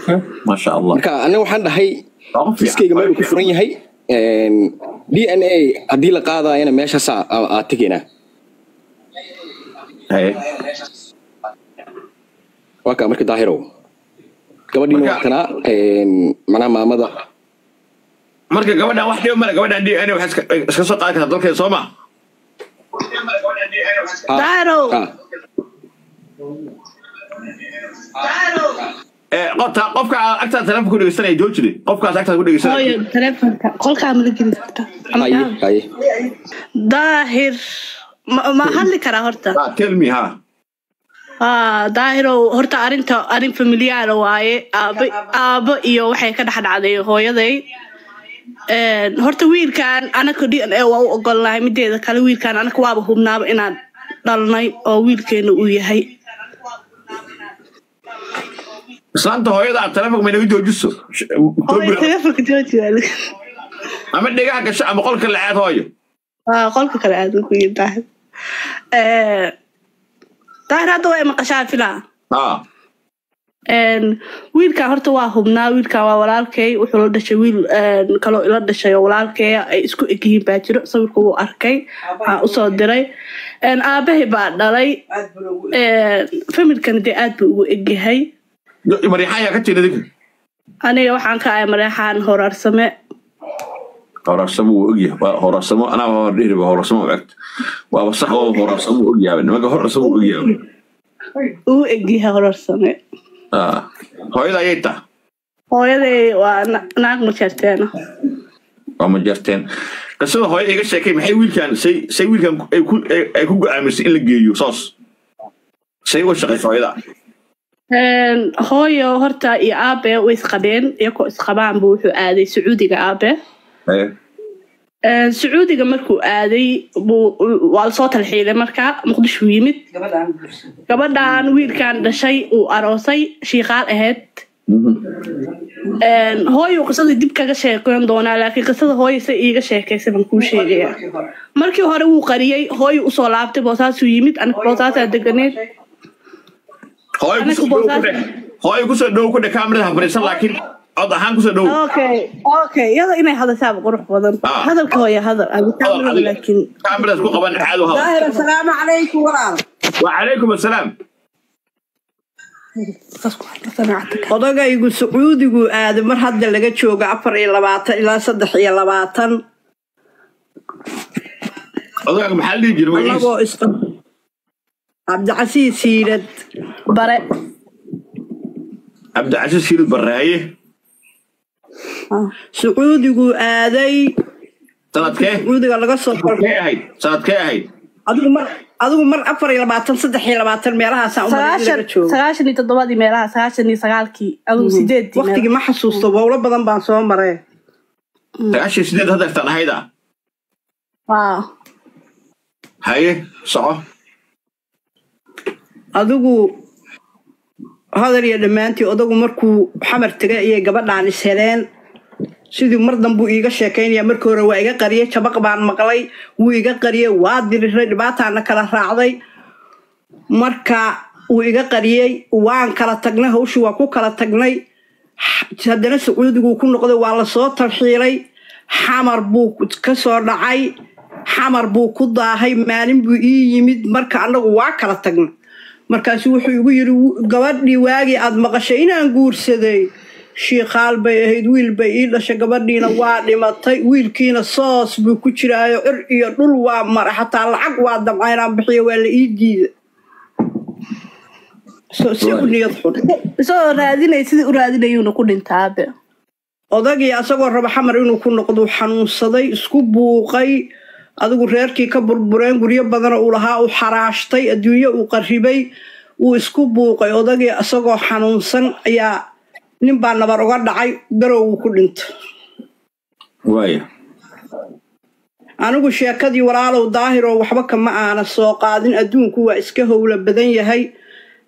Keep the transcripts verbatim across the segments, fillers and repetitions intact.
ما شاء الله مركا أنا وحنا هاي إسكي جمال كفرني هاي دي إن إيه هدي لقاضة أنا ماشى ساعة أعتقينا هاي وكا مركا ظاهرو قبل إنه وقتنا معنا ما مضى مركا قبلنا واحد يوم مرة قبلنا دي أنا وحس كسر قاعد كذا ضل كذا صومة ظاهرو قط قفك أكثر تلفون كل جسنا يجوجلي قفك أكثر كل جسنا هاي تلفون كل كامل جديد هاي هاي ظاهر ما هل كره هرتا كلمي ها آه ظاهرو هرتا أرنت أرن فاميليار واي أب أب إيو وحي كده حد عادي هو يدي هرتا ويل كان أنا كدي أنا أو أقول له مدة إذا كان ويل كان أنا كوابه بناب إن ضلني أو ويل كانوا وياهي سانت هو يدا تلفون من يجوا جسوا هو تلفون كتير يعني أما دقيقة كش أما قول كل عاد هاي آه قول كل عاد وكوي ظاهر آه ظاهر هذا هو مقشار فيلا آه إن ويل كان هرت واهمنا ويل كان وولالكي وحول دشة ويل إن كلو إلى دشة وولالكي إسكو إجيه باجر صوركو أركي أصاد دري إن أبيه بعد دري إن فمن كان دي أدب وإجيهاي مريحان يا كتير ذيك أنا وحنا كأي مريحان هورار سماء هورار سمو أجيه هورار سمو أنا هوريه بهورار سمو وقت وبصح هو هورار سمو أجيه يعني ما هورار سمو أجيه وإجيها هورار سماء آه هو إذا يتا هو يدي وناق مشرتين ومجرتين قصده هو إيش شيء محي ويل كان سي سي ويل كان يكون يكون عامل إلا جيو صاص سي وش شغل هو إذا هوي هرتا يا أبي ويسقبين يكو إسقبان بوحو آدي سعودي أبي إيه سعودي مركو آدي بو والصوت الحيلة مركا مقدش ويمت قبل ويل كان ده شيء وأروسي شيخال أهد هوي وقصة ديب كذا شيء كون دونا لكن قصة هوي سيئة شيء كيسة من كل شيء مركي هرو وقريه هوي وصلابت بوساس ويمت أنا بوساس أدقني هاي كوسو دو كده هاي كوسو دو كده كاميرا هبريسان لكن أضع هان كوسو دو أوكي أوكي يلا إني هذا سابق روح بدن هذا الكوية هذا الكاميرا لكن كاميرا تكون قبل حاله هذا ظاهر السلام عليكم ورحمة وعليكم السلام odagaygu sacuudigu aaday mar hadda laga joogo afar iyo labaatan ilaa saddex iyo labaatan odagaygu maxaa la dhihi jiray anagoo isqa cabdicasiis siirad bare cabdicasiis siirad bare haye sacuudigu aaday sanadkee sacuudiga laga soo sanadkee ahayd sanadkee ahayd adigu mar adigu mar afar iyo labaatan saddex iyo labaatan meelahaas aan laga joogo sagaashan iyo toddobaadii meelaha sagaashan iyo sagaalkii adigu sideedii waqtigii ma xasuusto wawlo badan baan soo maray sagaashan sideed hadda tan ahayda waa haye soco adigu hadal iyo dhammaantii odagu markuu xamar tagay iyo gabadhaan is heleen sidii mar dambu iiga sheekaynaya markii hore waa iga qariyay jabaq baan maqlay wuu iga qariyay waa diriray dhibaataana kala raacday marka wuu iga qariyay waan kala tagnay hawshii waa ku kala tagnay haddana sacuudigu ku noqday waa la soo tarxiilay xamar buu ka soo dhacay xamar buu ku daahay maalin buu ii yimid marka annagu waa kala tagnay markaas wuxuu igu yiri gabadhii waagi aad maqashay inaan guursaday shiiqaal bay ahayd wiil bay ii dhashay gabadhiina waa dhimatay wiilkiina soos buu ku jiraayo ir iyo dhul waa maray xataa lacag waa damcaynaan bixiyo waa la ii diiday soo si u niyad xun soo raadinay sidii u raadinayuuna ku dhintaabe odagii asagoo raba xamar inuu ku noqdo xanuunsaday isku buuqay adigu reerkii ka burbureen guryo badan uu lahaa uu xaraashtay adduunyo uu qarribay uu isku buuqay odagii asagoo xanuunsan ayaa nin baa nabar uga dhacay garow uu ku dhinto waaya anigu sheekadii walaalow daahiroo waxba kama aana soo qaadin adduunku waa iska howla badan yahay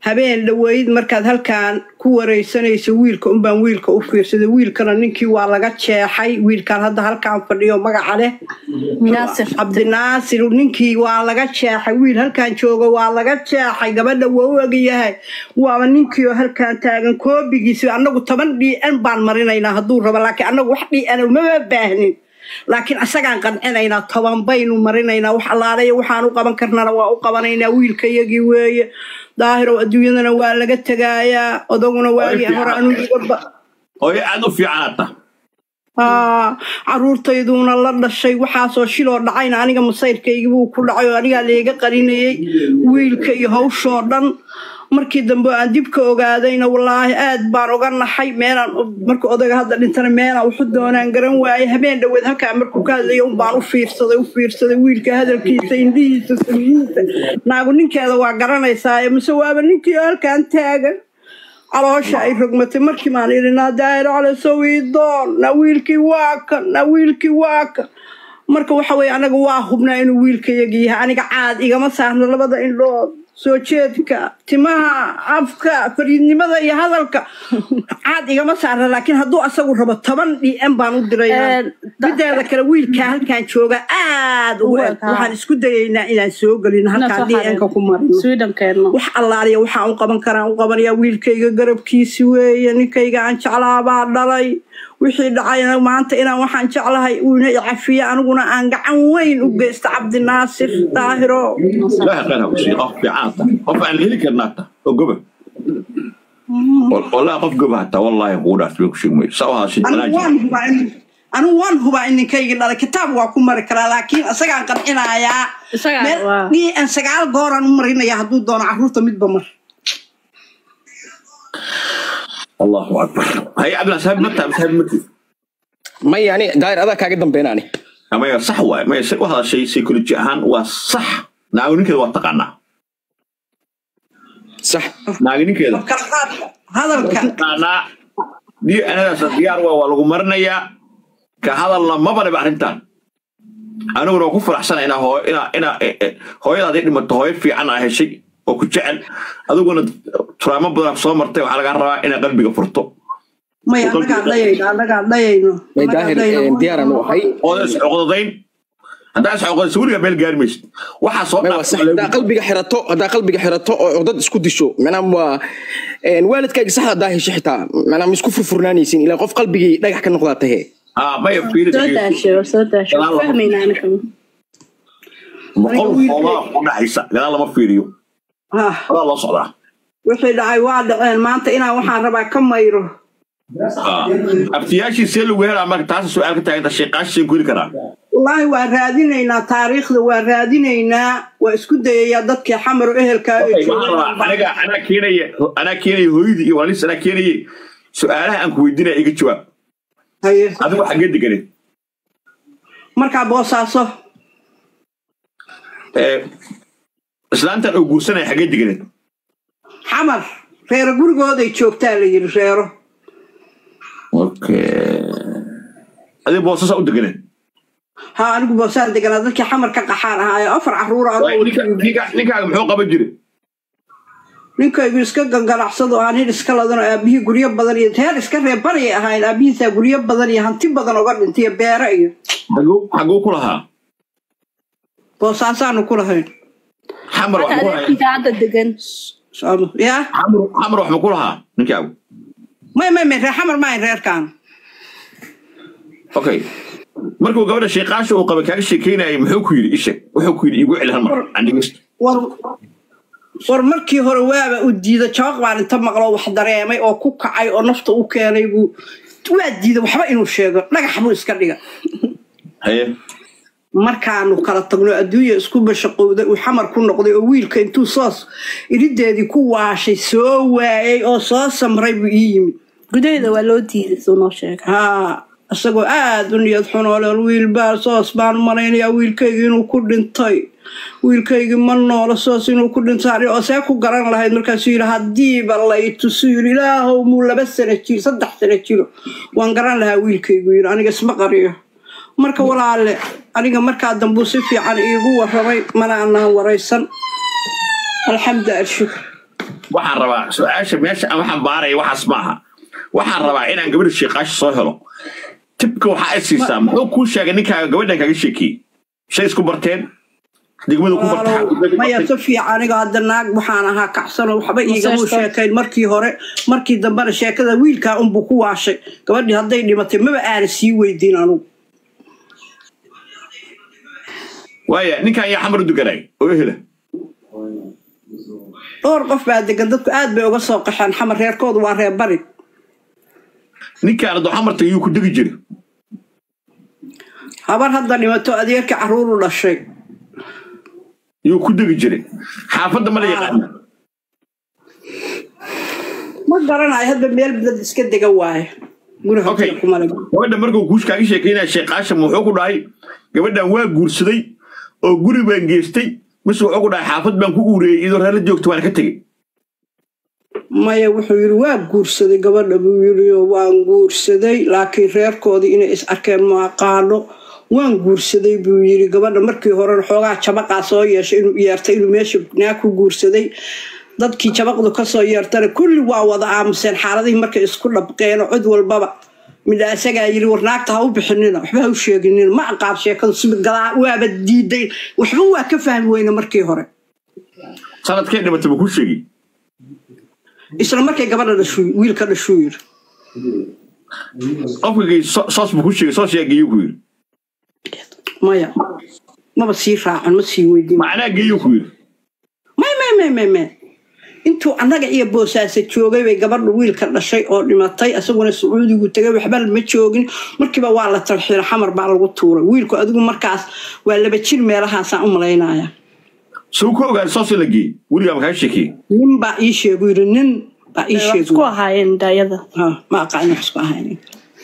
habeen dhaweyd markaad halkaan ku wareysanayso wiilka un baan wiilka u fiirsaday wiilkana ninkii waa laga jeexay wiilkan hadda halkaan fadhiyo magaca leh naasir cabdinaasir ninkii waa laga jeexay wiil halkaan jooga waa laga jeexay gabadha waa u egyahay waa ninkii oo halkaan taagan koobigiisa anagu toban d n baan marinaynaa hadduu rabo laakiin anagu wax d n uma baahnin laakiin asagaan qancinaynaa toban baynu marinaynaa wax allaaleeya waxaan u qaban karnana waa u qabanaynaa wiilka iyagii weeye daahirow adduunyadana waa laga tegaayaa odaguna waagii hore anuu iga hooyo aad u fiicanaata caruurtayduna la dhashay waxaasoo shiloo dhacayna aniga masayrkaygii buu ku dhacay oo anigaa layga qarinayay wiilka iyo hawshoo dhan markii dambe aan dib ka ogaadayna wallaahi aad baan oga naxay meelaan marka odaga hadda dhintana meelaan wuxuu doonaan garan waayay habeen dhaweed halkaa markuu ka hadlayo un baan u fiirsaday u fiirsaday wiilka hadalkiisa indhihiisa samihiisa naagu ninkeeda waa garanaysaa mise waaba ninkii halkaan taagan caloosha ay rogmatay markii maan idhi naa daahiro cali sawiidoon na wiilkii waa kan na wiilkii waa kan marka waxa weeye anaga waa hubnaa inuu wiilka yagi yahay aniga caad igama saarno labada indhood soo jeedka timaha afka fariidnimada iyo hadalka caad igama saarna laakiin hadduu asagu rabo toban d n baan u dirayaa mideeda kale wiilka halkaan jooga aad ugu eg waxaan isku dayaynaa inaan soo gelin halkaan d n-ka ku marino wax allaaliya waxaan u qaban karaan u qabanayaa wiilkayga garabkiisi weeye ninkayga aan jeclaabaa dhalay wixii dhacayna maanta inaan waxaan jeclahay uuna icafiya aniguna aan gacan weyn u geysta cabdinaasir daahiro ilaahay khayr ha ku siiyo qof fiicanaata qof aan heli karnaata oo goba والله قف قبها والله قولات فيك شيء مي سواها شيء أنا وان هو أنا وان هو إن كي قال كتاب وأكون مركلا لكن أسرع قرحنا يا ني أن سجال قارن مرينا يا حدود دون عروض ميت بمر الله أكبر هاي قبل سهل متى سهل متى ما يعني داير هذا كاقدم بيناني ما هي صح واي ما يصير وهذا شيء سيكولوجي أهان وصح ناقولين كذا واتقنا صح ناقولين كذا هذا الكلام أنا دي أنا سديار والله مرنا يا كهذا الله ما بني بعرفته أنا ورا كفر أحسن أنا هو أنا أنا هو هذا اللي متهاي في عنا هالشيء وكجعل هذا قلنا ترى ما بدنا صوم مرتين على قرر أنا قلبي قفرته ما يعني أنا قاعد ضيق أنا قاعد ضيق داهر ديار أنا وحي عقدين هذا أسمع عقد سوري قبل قارمش وحصلنا هذا قلبي حرته هذا قلبي حرته عقد سكود شو من أم الوالد كي صح داهر شحتا من أم يسكف فرناني سين إلى قف قلبي لا يحكي النقطة هي آه ما يفيد سوداشيو سوداشيو فهمين أنا كم مقول الله ولا حيسا لا الله ما فيريو ها الله صلاة وحيد عواد ما أنت إنا وحنا ربع كم يرو أفتياشي سيلو وهر عمك تعرف سؤال كتاع أنت شيء قاش يقول كلام والله وارادينينا تاريخ وارادينينا واسكود يا دتك حمر وإهل كاي أنا أنا كيني أنا كيني هويدي وليس أنا كيني سؤالها أنك ويدينا إيجي جواب هي هذا هو حاجة دقيقة مركب بوصاصة إسلام تلو جوسنا حاجة دقيقة حمر غير جورج هذا يشوف تالي غيره أوكي هذا بوصاصة ودقيقة ها أنا بوصاصة دقيقة ذلك حمر كقحار هاي أفرع حرورة نيكا نيكا نيكا محوقة بجري ninka iska gangaracsado aan iska ladana aabihii guriyo badan iyo heer iska reebay ahayn aabihiisa guriyo badan iyo hanti badan uga dhintay beero iyo hagu hagu kulaha boosaasaan ku lahayn xamar wax ku lahayn inta hadda degan soo ya xamar xamar wax ku laha ninka ma ma ma xamar ma reerkan okay markuu gabadha sheeqaasho uu qabay kaaga sheekeynay muxuu ku yiri isha wuxuu ku yiri igu cil hal mar andiga war markii hore waaba u diiday jawaq baan inta maqlo wax dareemay oo ku kacay oo nafta u keenay buu waa diiday waxba inuu sheego dhagax buu iska dhiga haye markaanu kala tagno adduunyo isku bashaqowday uu xamar ku noqday oo wiilka intuu soos irideedii ku waashay soo waayay oo soo samray buu ii yimid gudaheeda waa loo diiday soo noo sheegay haa asagoo aad u niyad xunooleel wiil baa soos baan malaynayaa wiilkayga inuu ku dhintay wiilkayga ma noola soos inuu ku dhintay oo see ku garan lahayd markaasuu yidhi haddiiba lay tusu yidhi ilaahow muu laba sano jiro saddex sano jiro waan garan lahaa wiilkaygu yidhi aniga isma qariyo marka walaale aniga markaa dambuu si fiican iigu warramay mana anaan waraysan alxamdu alshukr waxaan rabaa su-aasha meesha aan waxaan baaraya waxaas maaha waxaan rabaa inaan gabadha sheeqaasha soo helo tibka waxaa ay siisaa muxuu kuu sheegay ninkaaga gabadhan kaga sheekiyey shay isku barteen degmada ku barteen maya si fiican aniga hadda naag waxaan ahaa kacsano waxba iigamu sheekayn markii hore markii dambena sheekada wiilkaa unbuu ku waashay gabadhii hadday dhimatay maba aana sii weydiin anugu waaya ninkan yaa xamar u duganay oo hela dhowr qof baa degan dadku aad bay uga soo qaxeen xamar reerkoodu waa reer bari ninkaan adoo xamarta yuu ku degi jiray habar hadda dhimato adeerkii carruur u dhashay yuu ku degi jiray xaafadda ma la yaqaana ma garanayo hadda meel dad iska dega waaye gabadha markuu kuushkaaga sheekeynaya sheeqaasha wuxuu ku dhahay gabadhan waa guursaday oo guri baan geystay mise wuxuu ku dhahay xaafad baan ku uuriyey idoo reer la joogto waan ka tegey maya wuxuu yidhi waa guursaday gabadha buu yidhi waan guursaday laakiin reerkoodii inay is arkeen ma aqaano waan guursaday buu yidhi gabadha markii horena xoogaa jabaqaa soo yeeshay inuu yeertay inuu meesha naag ku guursaday dadkii jabaqdu ka soo yeertana kulli waa wada aamuseen xaaladihii markay isku dhabqeen cid walbaba midha isagaa yidhi war naagta ha u bixinina waxba ha u sheeginina ma aqaab sheekadu si galaa waaba diiday waxba waa ka fahmi weyne markii hore sanadkee dhimatay buu ku sheegay isla markay gabadha dhashuu wiilka dhashuu yidhi qofkii soos buu ku sheegay soos yaa geeyuu ku yidhi maya maba sii raacan ma sii weydiin macnaa geeyuu ku yidhi may may may may may intuu annaga iyo boosaasa joogay bay gabadhu wiilka dhashay oo dhimatay asaguna sacuudigu tegay waxba ma joogin markiiba waa la talxiira xamar baa lagu tuuray wiilku adigu markaas waa laba jir meelahaasaan u malaynaya suu ku ogaan soos la geeyey weligaa makaa sheekiyey nin baa ii sheegu yidhi nin baa ii sheegu isku ahaayeen daayada ma aqaan wax isku ahaayeen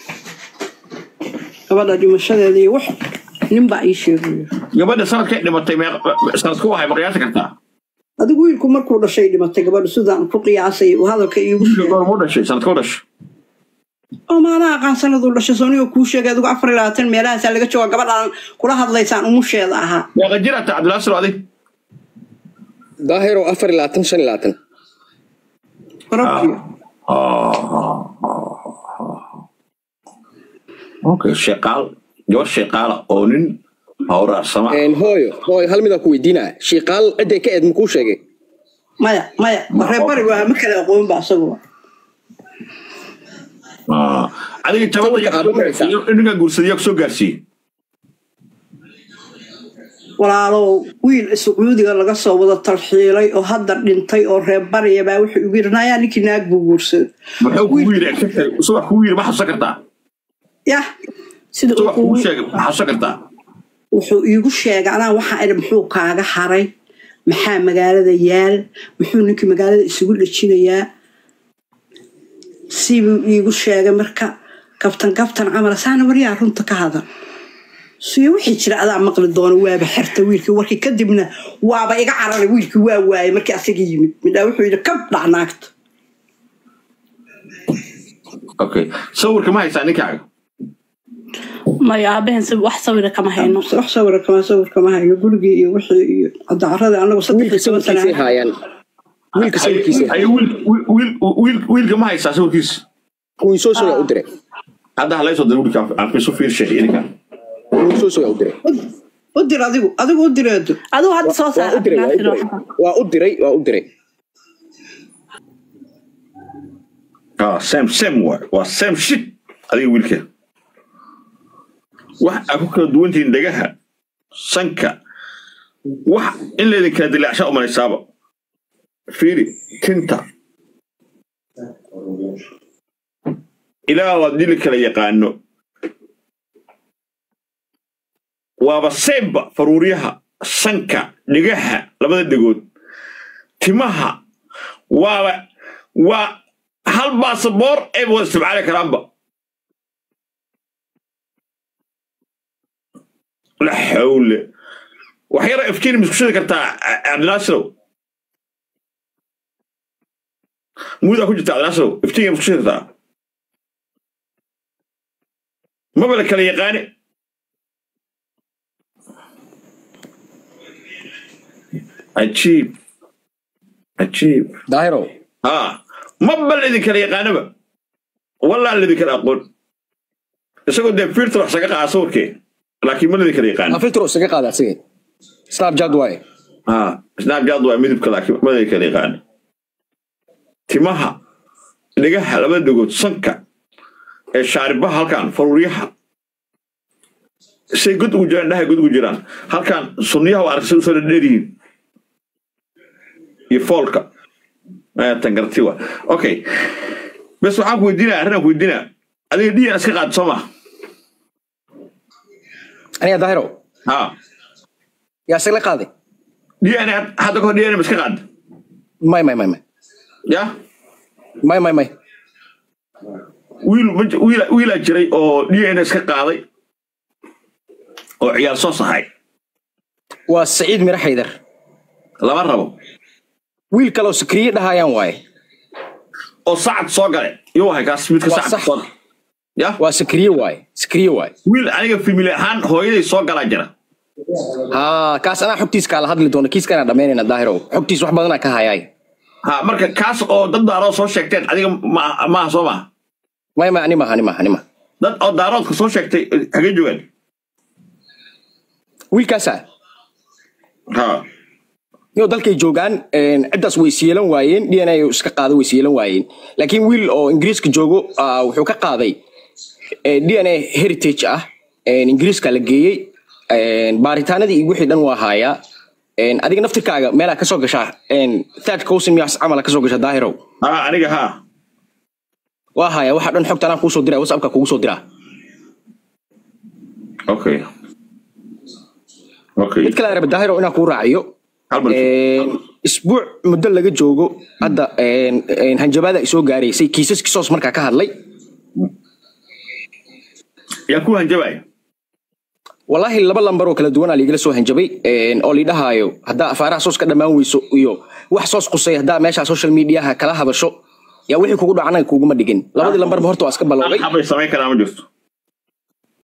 gabadha dhimashadeeda iyo wax nin baa ii sheegu gabadha sanadkay dhimatay sanadku waxay maqyaasi kartaa adigu wiilku markuu dhashay dhimatay gabadhu sidaan ku qiyaasay uu hadalka iigu dhashay sanadkuu dhashay oo maanaa aqaan sanaduu dhashay sooniga kuu sheegay adigu afar iyo labaatan meelahaasaa laga jooga gabadhaan kula hadlaysaan umusheeda ahaa meeqa jirata cabdilaasir adig daahiro afar iyo labaatan shan iyo labaatan okay sheeqaal gabar sheeqaala oo nin hawraarsama hooyo hooyo hal midaan ku weydiinaa sheeqaal ciday ka eed makuu sheegay maya maya reer bari waa ma kala aqoon ba asagu adiga jabada ninka guursadaya ku soo gaarsiiyey walaalow wiil sacuudiga laga soo wada talxiilay oo hadda dhintay oo reer bariya baa wuxuu ugu yidhi nayaa ninkii naag buu guursaday muxuu kugu yidhi subax kugu yidhi ma xasuusan kartaa yah sida subax kugu sheegay ma xasuusan kartaa wuxuu iigu sheegay anaa waxaa idhi muxuu kaaga haray maxaa magaalada yaal muxuu ninkii magaalada isugu dhejinayaa sibuu iigu sheegay marka kabtan kabtan camal saana waryaa runta ka hadal siyo wixii jira adaa maqli doono waaba xirta wiilkii warkii kadibna waaba iga cararay wiilkii waa waayay markii asaga yimid midhaa wuxuu yidhi kab dhacnaagta okay sawirka ma haysaa ninkaaga maya aabaheen wax sawira kama hayno wax sawira kama sawir kama hayno gurigii iyo wixii iyo cadaarada anagu saddex iyo toban sano haayaan wiilka sawirkiisa ay wiil wiil wiil wiilka ma haysaa sawirkiisa kuwii soo soo u diray hadda la soo diray wiilka aan ku soo fiirshay ininka kuwii soo soo u diray u dir adigu adigu u direedo adigu hadda soo saar waa u diray waa u diray ah sam sam waa sam shit adiga wiilka wax aku kala duwantiin dagaha sanka wax in leedin kala dilaacsha u manaysaaba fiiri tinta ilaa waa dili kala yaqaano waaba seemba faruuryaha sanka dhigaha labada dhigood timaha waaba waa hal baasaboor ay wada isticmaali karaanba la xawle waxyara ifkiin miskushada kartaa cabdinaasirow muudaa ku jirta cabdinaasirow iftiinka miskushada kartaa maba la kala yaqaane cajiib عجيب daahiro ها ما بل كلا يقانبه والله الذي كلا أقول isagoo de filter wax saga qaado sawirkee laakiin ma la kala yaqaan ma filter isaga qaada asig snapchat way ha snapchat way midabka laakiin ma la kala yaqaan timaha dhigaha laba dhagood sanka ee shaaribaha halkan faruuriyaha say gud ugu jiraan dhahay gud ugu jiraan halkan sunniyaha waa aragtay soo dheeriin iyo foolka ee tangarti waa okay bas waxaan ku weydiinaa arrin ku weydiinaa adiga D N A iska qaad Soomaa أنا ظاهره ها يا سيل قاضي دي أنا حتى كون دي أنا بس كقاد ماي ماي ماي ماي يا ماي ماي ماي ويل ويل ويل أجري أو دي أنا كقاضي أو عيال صوص هاي والسعيد مرح حيدر لا مرة ويل كلو سكري ده هايان واي أو صعد صقر يو هاي كاس ميت كصعد صقر يا وسكري واي سكري واي ويل أنا في مليان هو يدي صقر أجرا ها كاس أنا حبتيس كلا هذا اللي دونه كيس كان دمين أنا ظاهره حبتيس واحد بدنا كهاي ها مركز كاس أو ضد دارو صوص شكتين أديك ما ما صوما ما ما أني ما أني ما أني ما ضد أو دارو صوص شكتين حاجة جوال ويل كاسا ها يو دلك جوجان عدس ويسيلن واين دي أنا يسك قاضي ويسيلن واين لكن ويل أو إنجليز كجوجو وحوك قاضي دي أنا هيريتيج أه إنجليز كالجي باريتانا دي يقول حدن وهايا أديك نفتك كاجا ملا كسوق شاه ثلاث كوسم ياس عمل كسوق شاه ظاهره ها أنا ها وهايا واحد نحط أنا كوسو درا وسأبك كوسو درا أوكي أوكي متكلم أنا بالظاهرة وأنا كورة عيو أسبوع مدة لقيت جوجو هذا هنجبادة يسوق جاري سي كيسس كيسوس مركا كهذلي يكون هنجباي والله اللي بلن برو كلا دونا اللي جلسوا هنجبي أولي ده هايو هذا فارع صوص كده ما هو يسوق يو وحصوص قصي هذا ماشي على السوشيال ميديا هكلا هذا شو يا وحي كوجو عنا كوجو ما دقين لابد اللي بره بهرتو أسكب بلوغي حبي سمعي كلام جست